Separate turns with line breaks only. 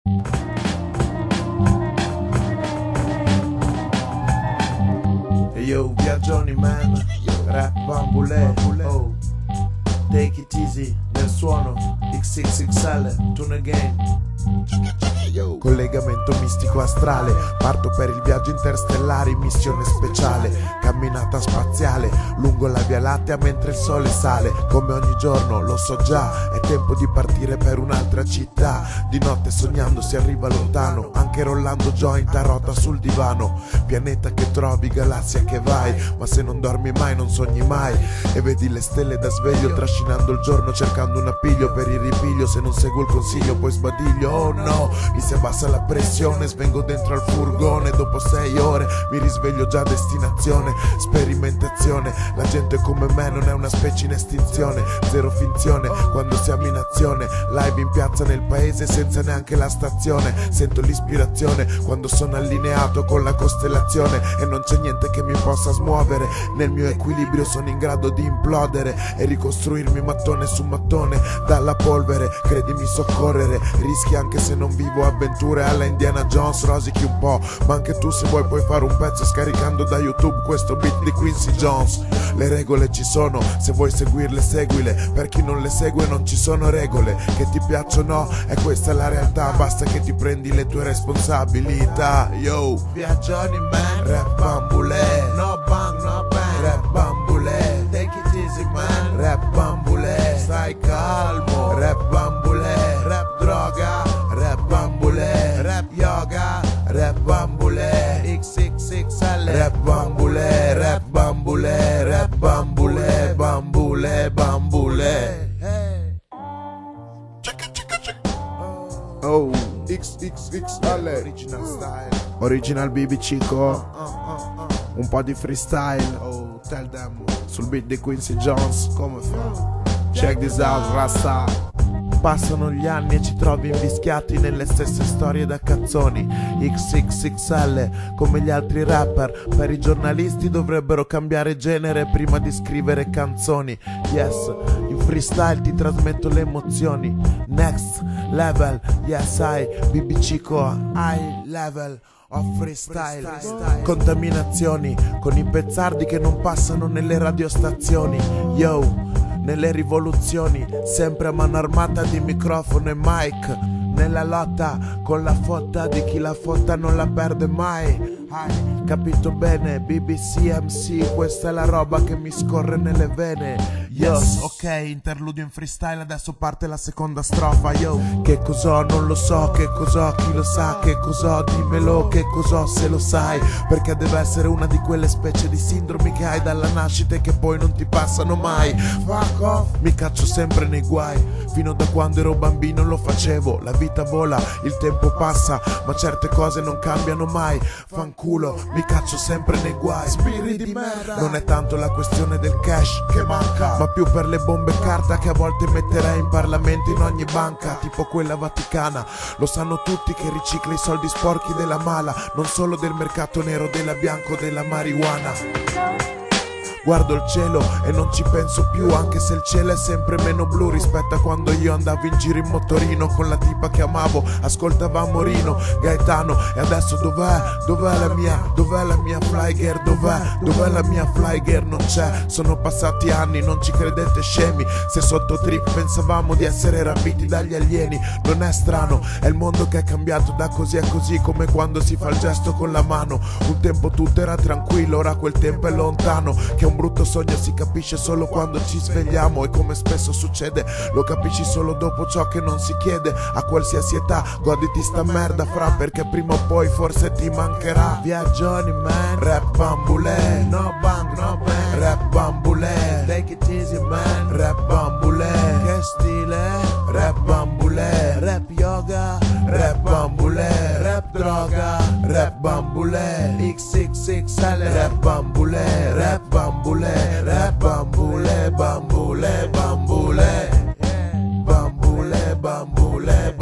E yo, Viaggioni man, rap bambule, oh, take it easy, nel suono, XXXL, tune again. Collegamento mistico astrale, parto per il viaggio interstellare in missione speciale, camminata spaziale, lungo la via lattea mentre il sole sale, come ogni giorno lo so già, è tempo di partire per un'altra città, di notte sognando si arriva lontano, anche rollando joint a rota sul divano, pianeta che trovi, galassia che vai, ma se non dormi mai non sogni mai, e vedi le stelle da sveglio trascinando il giorno cercando un appiglio per il ripiglio, se non seguo il consiglio poi sbadiglio, oh no, mi si abbassa la pressione, svengo dentro al furgone, dopo 6 ore mi risveglio già a destinazione, sperimentazione, la gente come me non è una specie in estinzione, zero finzione, quando siamo in azione, live in piazza nel paese senza neanche la stazione, sento l'ispirazione quando sono allineato con la costellazione e non c'è niente che mi possa smuovere, nel mio equilibrio sono in grado di implodere e ricostruirmi mattone su mattone, dalla polvere, credimi soccorrere, rischi anche se non vivo avventure alla Indiana Jones, rosichi un po', ma anche tu se vuoi puoi fare un pezzo scaricando da YouTube questo beat di Quincy Jones. Le regole ci sono, se vuoi seguirle seguile, per chi non le segue non ci sono regole, che ti piacciono è questa la realtà, basta che ti prendi le tue responsabilità. Yo, Viaggioni man, rap bambule, no bang, no bang, rap bambule, take it easy man, rap bambule, stai calmo, rap bambule, rap droga, rap bambule, rap yoga, rap bambule, XXXL, rap bambule, rap bambule, rap bambule, bambule, bambule. Oh, XXXL, original style, original BB Chico, un po' di freestyle, oh, tell them, sul beat di Quincy Jones, come fa? Check this out, Rasta. Passano gli anni e ci trovi invischiati nelle stesse storie da cazzoni, XXXL come gli altri rapper, per i giornalisti dovrebbero cambiare genere prima di scrivere canzoni. Yes, in freestyle ti trasmetto le emozioni, next level, yes I, BB Chico, high level of freestyle. Contaminazioni con i pezzardi che non passano nelle radiostazioni, yo, nelle rivoluzioni, sempre a mano armata di microfono e mic, nella lotta con la fotta di chi la fotta non la perde mai. Hai capito bene, BBC MC, questa è la roba che mi scorre nelle vene. Yes, ok, interludio in freestyle, adesso parte la seconda strofa. Yo, che cos'ho non lo so, che cos'ho chi lo sa, che cos'ho dimmelo, che cos'ho se lo sai, perché deve essere una di quelle specie di sindromi che hai dalla nascita e che poi non ti passano mai. Fuck off, mi caccio sempre nei guai, fino da quando ero bambino lo facevo, la vita vola, il tempo passa, ma certe cose non cambiano mai. Fanculo, mi caccio sempre nei guai. Spiriti di merda. Non è tanto la questione del cash che manca, ma più per le bombe carta che a volte metterei in Parlamento, in ogni banca, tipo quella vaticana. Lo sanno tutti che ricicla i soldi sporchi della mala, non solo del mercato nero, della bianco, della marijuana. Guardo il cielo e non ci penso più, anche se il cielo è sempre meno blu rispetto a quando io andavo in giro in motorino con la tipa che amavo, ascoltavamo Rino, Gaetano, e adesso dov'è? Dov'è la mia fly girl? Dov'è la mia fly girl? Non c'è, sono passati anni, non ci credete scemi, se sotto trip pensavamo di essere rapiti dagli alieni, non è strano, è il mondo che è cambiato da così a così, come quando si fa il gesto con la mano, un tempo tutto era tranquillo, ora quel tempo è lontano, che un brutto sogno si capisce solo quando ci svegliamo, e come spesso succede lo capisci solo dopo ciò che non si chiede. A qualsiasi età goditi sta merda fra, perché prima o poi forse ti mancherà. Viaggioni man, rap bambule, no bang, no bang, rap bambule, take it easy man, rap bambule, che stile, rap bambule, rap yoga, rap bambule, rap droga, rap bambule, XXXL, rap bambule, rap bambule, rap bambule, bambule, bambule, bambule, bambule,